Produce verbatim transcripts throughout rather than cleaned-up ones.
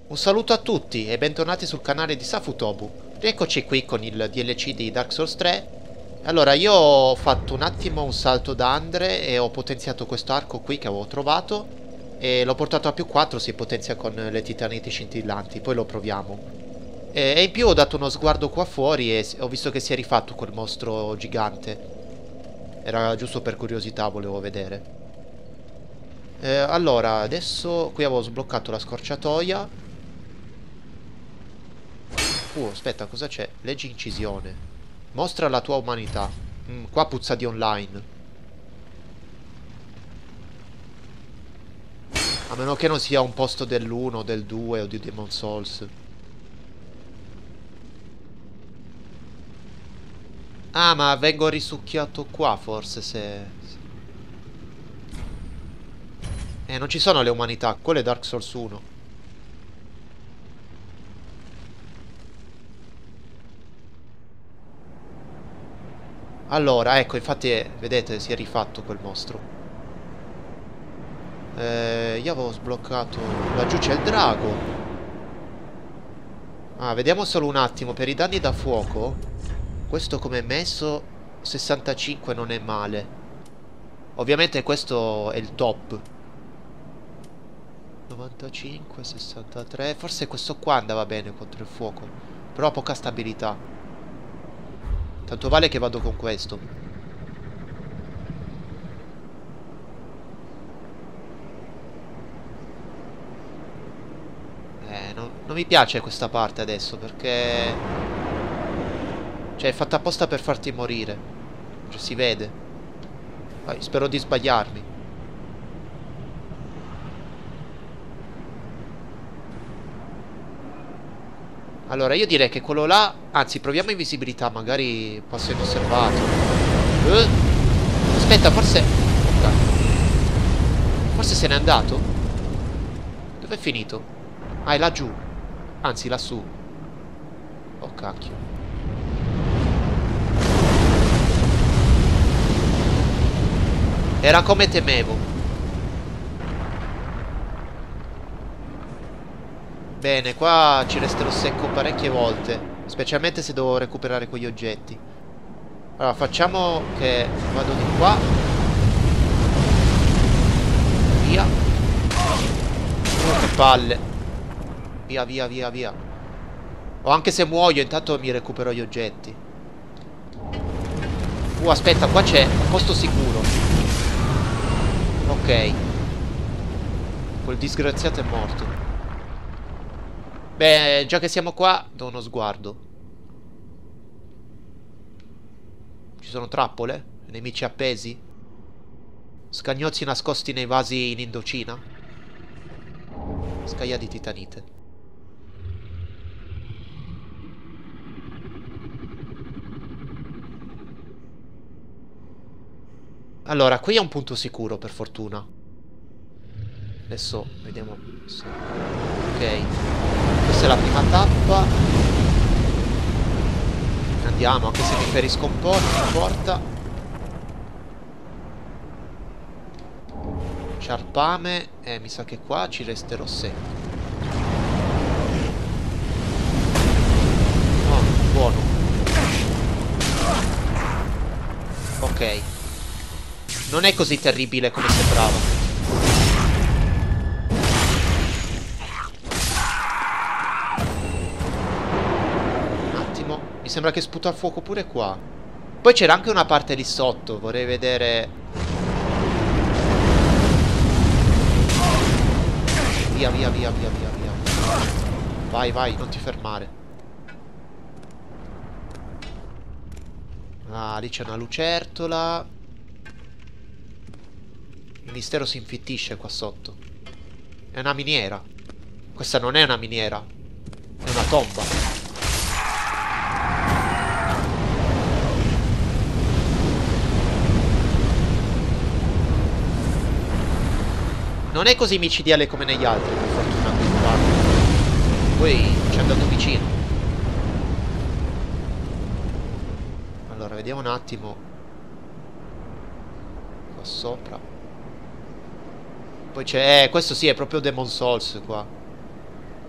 Un saluto a tutti e bentornati sul canale di Safutobu. Rieccoci qui con il D L C di Dark Souls tre. Allora, io ho fatto un attimo un salto da Andre e ho potenziato questo arco qui che avevo trovato e l'ho portato a più quattro, si potenzia con le titaniti scintillanti, poi lo proviamo. E, e in più ho dato uno sguardo qua fuori e ho visto che si è rifatto quel mostro gigante. Era giusto per curiosità, volevo vedere. Eh, allora, adesso qui avevo sbloccato la scorciatoia. Uh, aspetta, cosa c'è? Leggi incisione. Mostra la tua umanità. Mm, qua puzza di online. A meno che non sia un posto dell'uno, del due o di Demon Souls. Ah, ma vengo risucchiato qua, forse, se... Eh, non ci sono le umanità. Quello è Dark Souls uno. Allora, ecco, infatti, eh, vedete, si è rifatto quel mostro. Eh, io avevo sbloccato... Laggiù c'è il drago. Ah, vediamo solo un attimo. Per i danni da fuoco, questo come è messo, sessantacinque non è male. Ovviamente questo è il top. novantacinque, sessantatré. Forse questo qua andava bene contro il fuoco, però ha poca stabilità. Tanto vale che vado con questo. Eh, non, non mi piace questa parte adesso perché... Cioè, è fatta apposta per farti morire. Cioè, si vede. Vai, spero di sbagliarmi. Allora, io direi che quello là... Anzi, proviamo invisibilità, magari passo inosservato. Eh? Aspetta, forse... Oh, cacchio. Forse se n'è andato? Dove è finito? Ah, è laggiù. Anzi, lassù. Oh, cacchio. Era come temevo. Bene, qua ci resterò secco parecchie volte, specialmente se devo recuperare quegli oggetti. Allora, facciamo che vado di qua. Via. Oh, che palle. Via, via, via, via. O anche se muoio, intanto mi recupero gli oggetti. Uh, aspetta, qua c'è un posto sicuro. Ok. Quel disgraziato è morto. Beh, già che siamo qua, do uno sguardo. Ci sono trappole? Nemici appesi? Scagnozzi nascosti nei vasi in Indocina? Scaglia di titanite. Allora, qui è un punto sicuro, per fortuna. Adesso vediamo se... Ok. Questa è la prima tappa. Andiamo, anche se mi ferisco un po', non importa. Ciarpame. E eh, mi sa che qua ci resterò secco. Oh, buono. Ok. Non è così terribile come sembrava. Mi sembra che sputa il fuoco pure qua. Poi c'era anche una parte lì sotto. Vorrei vedere. Via, via, via, via, via, via. Vai, vai, non ti fermare. Ah, lì c'è una lucertola. Il mistero si infittisce qua sotto. È una miniera. Questa non è una miniera. È una tomba. Non è così micidiale come negli altri, per fortuna, qui qua. Poi ci è andato vicino. Allora, vediamo un attimo. Qua sopra. Poi c'è... Eh, questo sì, è proprio Demon Souls qua.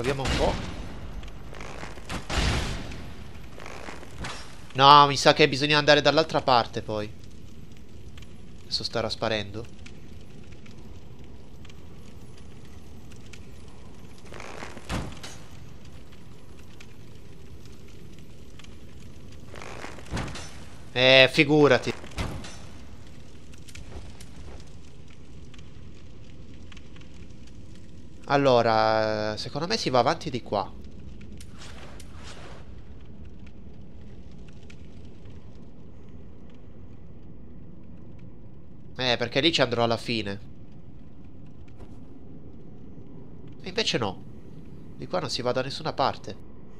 Proviamo un po'. No, mi sa che bisogna andare dall'altra parte poi. Adesso starà sparendo. Eh, figurati. Allora, secondo me si va avanti di qua. Eh, perché lì ci andrò alla fine. E invece no. Di qua non si va da nessuna parte.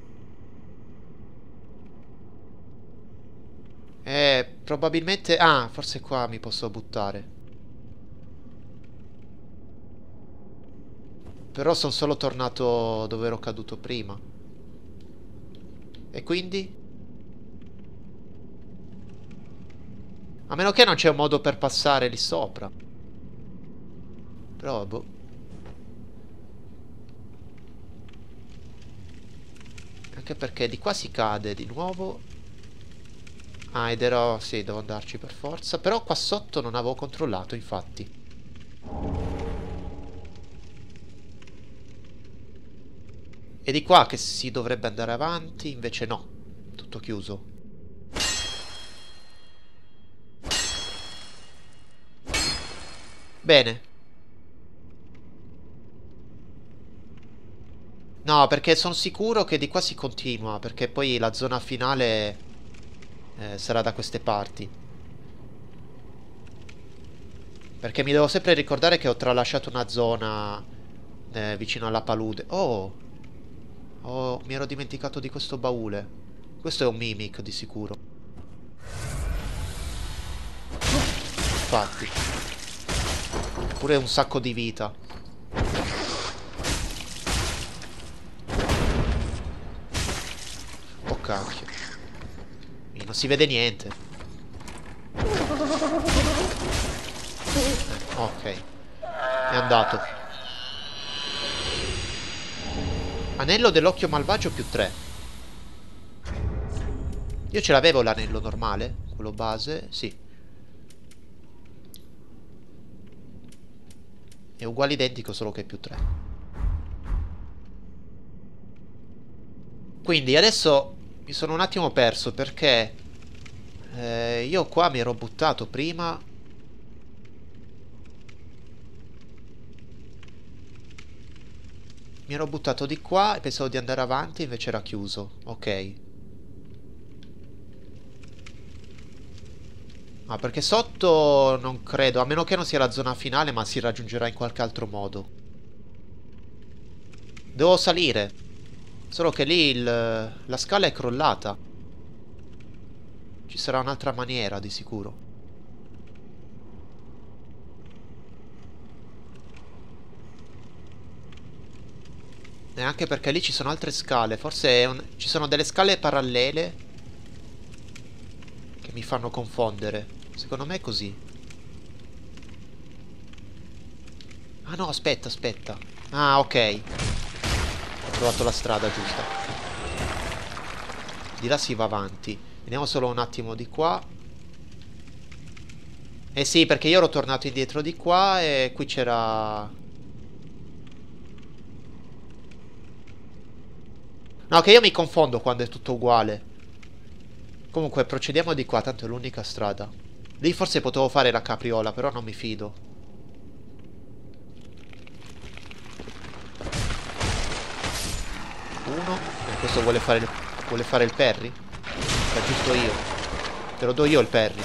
Eh, probabilmente... Ah, forse qua mi posso buttare. Però sono solo tornato dove ero caduto prima. E quindi? A meno che non c'è un modo per passare lì sopra. Però, boh. Anche perché di qua si cade di nuovo. Ah, ed ero... Sì, devo andarci per forza. Però qua sotto non avevo controllato, infatti. E di qua che si dovrebbe andare avanti, invece no. Tutto chiuso. Bene. No, perché sono sicuro che di qua si continua, perché poi la zona finale eh, sarà da queste parti. Perché mi devo sempre ricordare che ho tralasciato una zona eh, vicino alla palude. Oh, oh, mi ero dimenticato di questo baule. Questo è un mimic di sicuro. Infatti. Pure un sacco di vita. Oh cacchio. E non si vede niente. Eh, ok. È andato. Anello dell'occhio malvagio più tre. Io ce l'avevo l'anello normale. Quello base. Sì. È uguale identico, solo che è più tre. Quindi adesso mi sono un attimo perso perché eh, io qua mi ero buttato prima. Mi ero buttato di qua e pensavo di andare avanti, invece era chiuso. Ok. Ah, perché sotto non credo, a meno che non sia la zona finale, ma si raggiungerà in qualche altro modo. Devo salire. Solo che lì il, la scala è crollata. Ci sarà un'altra maniera, di sicuro. E anche perché lì ci sono altre scale. Forse è un... ci sono delle scale parallele che mi fanno confondere. Secondo me è così. Ah no, aspetta, aspetta. Ah, ok. Ho trovato la strada giusta. Di là si va avanti. Vediamo solo un attimo di qua. Eh sì, perché io ero tornato indietro di qua e qui c'era... No, che io mi confondo quando è tutto uguale. Comunque procediamo di qua, tanto è l'unica strada. Lì forse potevo fare la capriola, però non mi fido. Uno. E questo vuole fare il, vuole fare il parry? Era giusto io. Te lo do io il parry.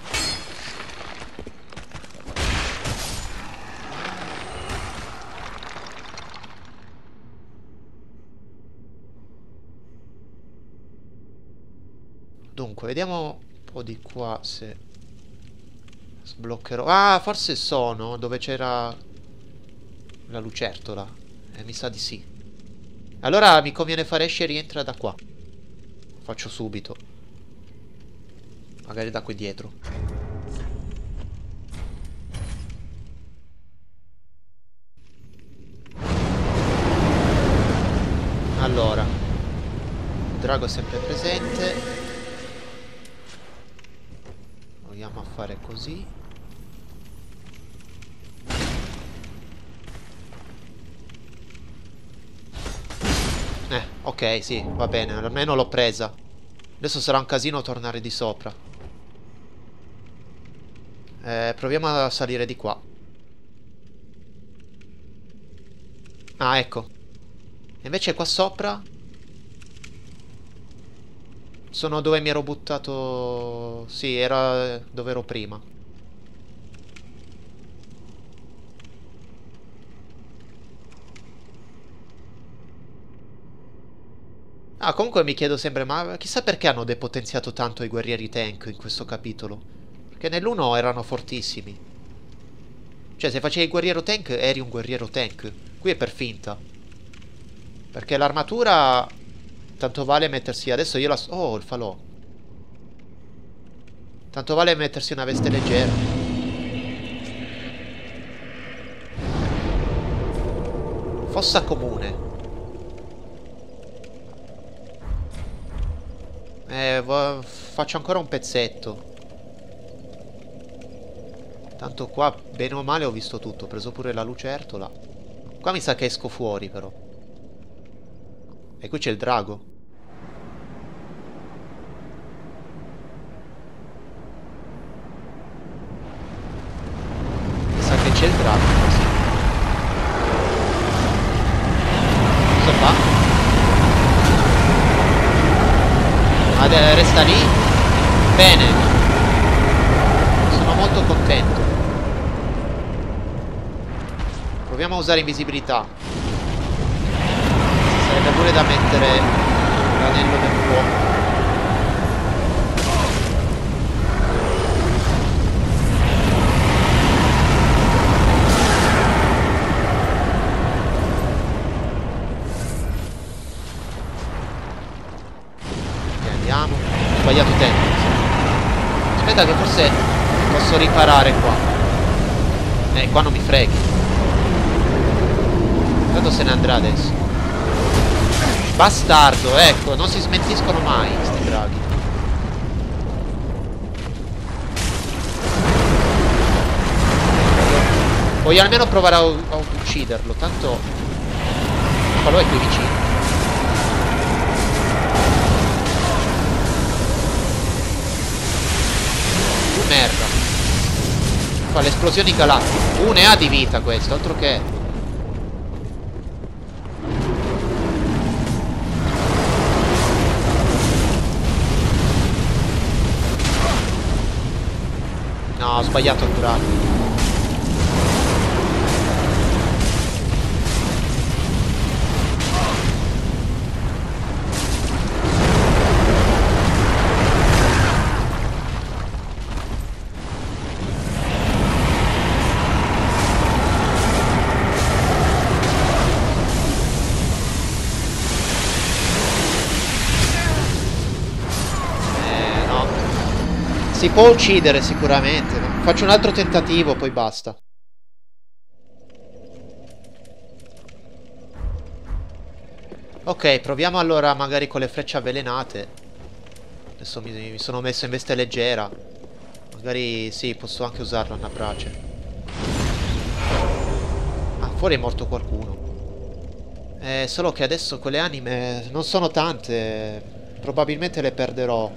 Dunque, vediamo un po' di qua se sbloccherò. Ah, forse sono dove c'era la lucertola. Eh, mi sa di sì. Allora mi conviene fare esce e rientra da qua. Faccio subito. Magari da qui dietro. Allora, il drago è sempre presente. Proviamo a fare così. Eh, ok, sì, va bene, almeno l'ho presa. Adesso sarà un casino tornare di sopra. Eh, proviamo a salire di qua. Ah, ecco. Invece qua sopra sono dove mi ero buttato. Sì, era dove ero prima. Ah, comunque mi chiedo sempre, ma chissà perché hanno depotenziato tanto i guerrieri tank in questo capitolo. Perché nell'uno erano fortissimi. Cioè, se facevi il guerriero tank, eri un guerriero tank. Qui è per finta. Perché l'armatura tanto vale mettersi. Adesso io la. Oh, il falò. Tanto vale mettersi una veste leggera. Fossa comune. Eh, faccio ancora un pezzetto. Tanto qua, bene o male, ho visto tutto. Ho preso pure la lucertola. Qua mi sa che esco fuori, però. E qui c'è il drago. Mi sa che c'è il drago. Sì. Cosa fa? Ah, resta lì. Bene. Sono molto contento. Proviamo a usare invisibilità. Sarebbe pure da mettere l'anello del fuoco. Ok, andiamo. Ho sbagliato tempo. Aspetta che forse posso riparare qua. Eh, qua non mi freghi. Tanto se ne andrà adesso. Bastardo, ecco, non si smentiscono mai sti draghi. Voglio almeno provare a, a ucciderlo, tanto quello è qui vicino. Tu merda. Fa le esplosioni galattiche. Uh, ne ha di vita questo, altro che. No, ho sbagliato a curarlo. Eh, no. Si può uccidere sicuramente, no? Faccio un altro tentativo, poi basta. Ok, proviamo allora magari con le frecce avvelenate. Adesso mi, mi sono messo in veste leggera. Magari sì, posso anche usarlo a brace. Ah, fuori è morto qualcuno. Eh, solo che adesso quelle anime non sono tante. Probabilmente le perderò.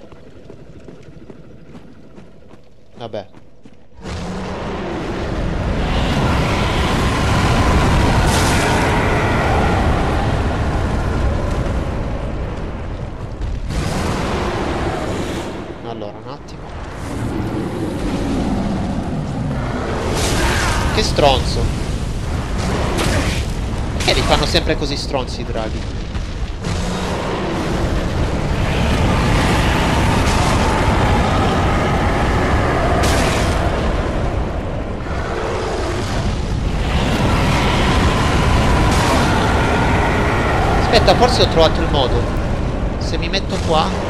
Vabbè. Allora, un attimo. Che stronzo. Perché li fanno sempre così stronzi i draghi? Aspetta, forse ho trovato il modo. Se mi metto qua.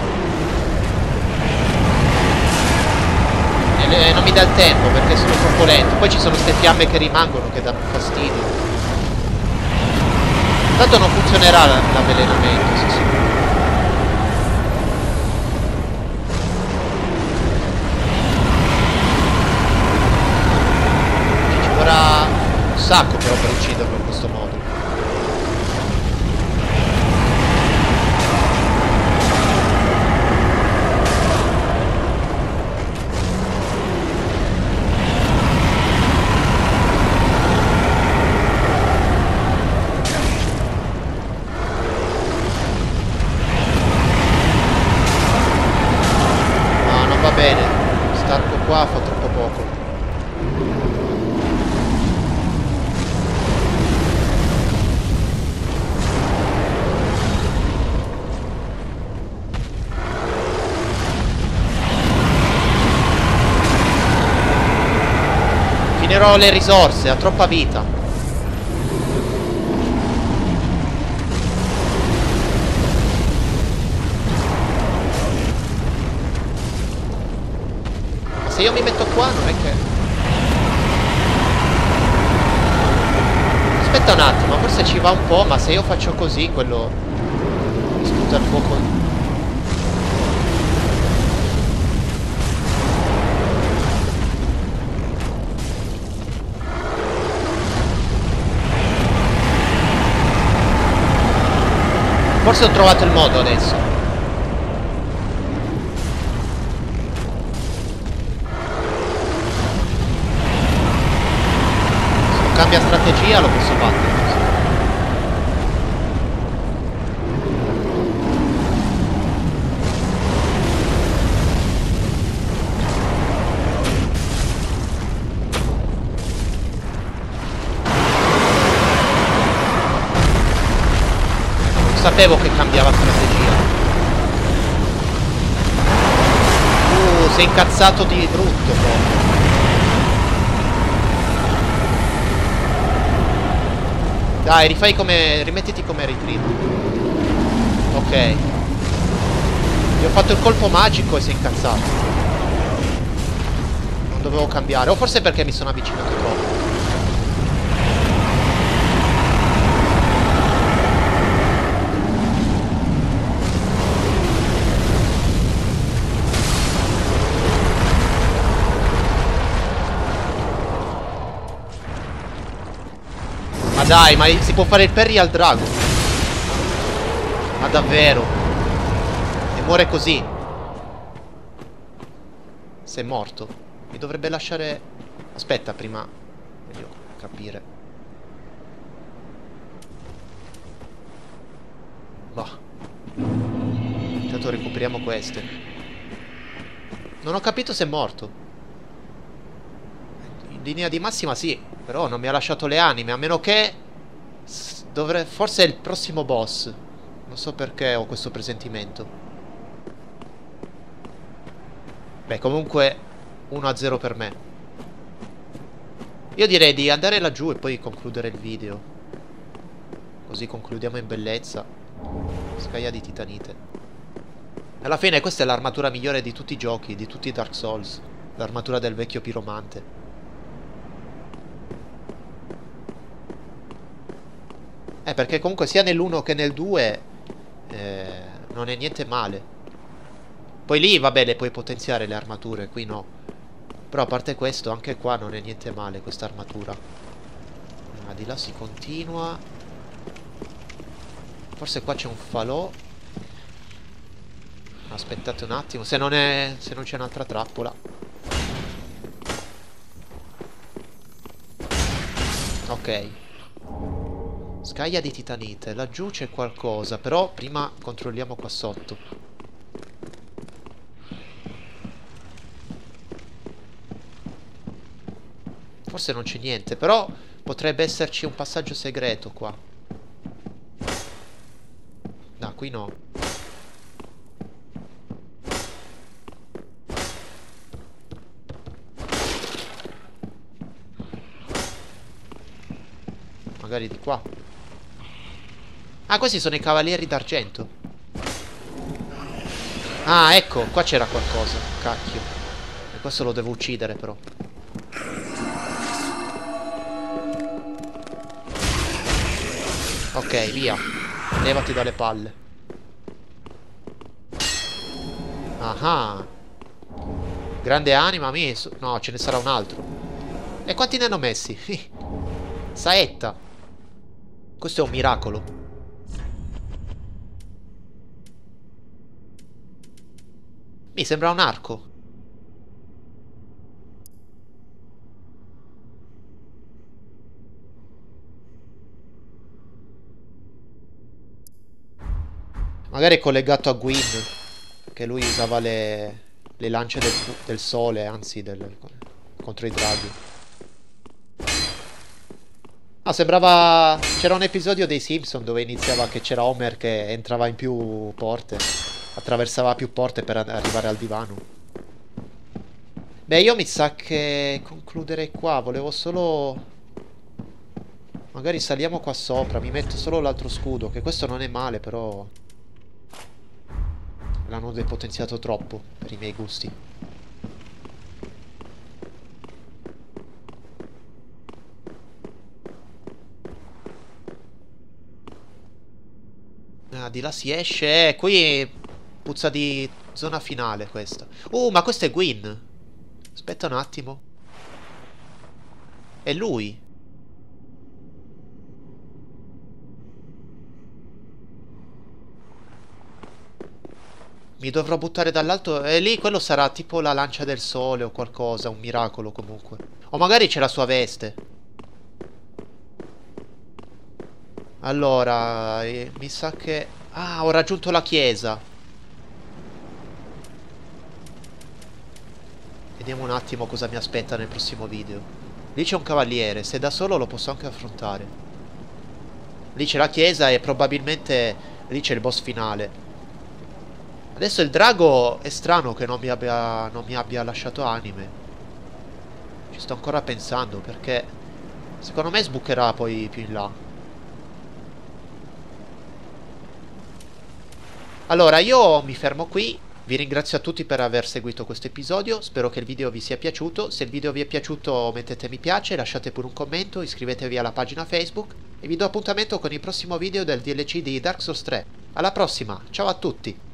E non mi dà il tempo perché sono troppo lento. Poi ci sono queste fiamme che rimangono che danno fastidio. Tanto non funzionerà l'avvelenamento, sì, sì. Ci vorrà un sacco però per ucciderlo in questo modo. Qua fa troppo poco. Finirò le risorse, ha troppa vita. Se io mi metto qua non è che... Aspetta un attimo, forse ci va un po', ma se io faccio così, quello... mi sputa il fuoco. Forse ho trovato il modo adesso. Cambia strategia, lo posso battere. Non sapevo che cambiava strategia. Uh, sei incazzato di brutto proprio. Dai, rifai come... rimettiti come eri prima. Ok. Gli ho fatto il colpo magico e si è incazzato. Non dovevo cambiare. O forse perché mi sono avvicinato troppo. Ma dai, ma si può fare il parry al drago? Ma davvero? E muore così? Se è morto. Mi dovrebbe lasciare... Aspetta, prima... Voglio capire. Bah. Intanto recuperiamo queste. Non ho capito se è morto. In linea di massima sì. Però non mi ha lasciato le anime. A meno che... Dovre... Forse è il prossimo boss. Non so perché ho questo presentimento. Beh, comunque uno a zero per me. Io direi di andare laggiù e poi concludere il video. Così concludiamo in bellezza. Scaglia di titanite. Alla fine questa è l'armatura migliore di tutti i giochi, di tutti i Dark Souls. L'armatura del vecchio piromante. Eh, perché comunque sia nell'uno che nel due eh, non è niente male. Poi lì, vabbè, le puoi potenziare le armature, qui no. Però a parte questo, anche qua non è niente male questa armatura. Ah, di là si continua. Forse qua c'è un falò. Aspettate un attimo, se non è... se non c'è un'altra trappola. Ok. Scaglia di titanite. Laggiù c'è qualcosa. Però prima controlliamo qua sotto. Forse non c'è niente. Però potrebbe esserci un passaggio segreto qua. No, qui no. Magari di qua. Ah, questi sono i cavalieri d'argento. Ah, ecco, qua c'era qualcosa. Cacchio. E questo lo devo uccidere però. Ok, via. Levati dalle palle. Ah. Grande anima, mi... No, ce ne sarà un altro. E quanti ne hanno messi? Saetta. Questo è un miracolo. Mi sembra un arco. Magari è collegato a Gwyn, che lui usava le, le lance del, del sole, anzi del, contro i draghi. Ah, sembrava... C'era un episodio dei Simpson dove iniziava che c'era Homer che entrava in più porte, attraversava più porte per arrivare al divano. Beh, io mi sa che concluderei qua, volevo solo... Magari saliamo qua sopra, mi metto solo l'altro scudo, che questo non è male, però... L'hanno depotenziato troppo per i miei gusti. Ah, di là si esce. Eh, qui puzza di zona finale questa. Uh, ma questo è Gwyn. Aspetta un attimo. È lui. Mi dovrò buttare dall'alto. E lì quello sarà tipo la lancia del sole o qualcosa. Un miracolo comunque. O magari c'è la sua veste. Allora, eh, mi sa che... Ah, ho raggiunto la chiesa. Vediamo un attimo cosa mi aspetta nel prossimo video. Lì c'è un cavaliere, se da solo lo posso anche affrontare. Lì c'è la chiesa e probabilmente lì c'è il boss finale. Adesso il drago è strano che non mi abbia, non mi abbia lasciato anime. Ci sto ancora pensando perché secondo me sbucherà poi più in là. Allora io mi fermo qui. Vi ringrazio a tutti per aver seguito questo episodio, spero che il video vi sia piaciuto. Se il video vi è piaciuto mettete mi piace, lasciate pure un commento, iscrivetevi alla pagina Facebook e vi do appuntamento con il prossimo video del D L C di Dark Souls tre. Alla prossima, ciao a tutti!